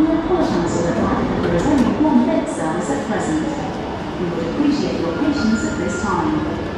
We apologise for the fact that there is only one lift service at present. We would appreciate your patience at this time.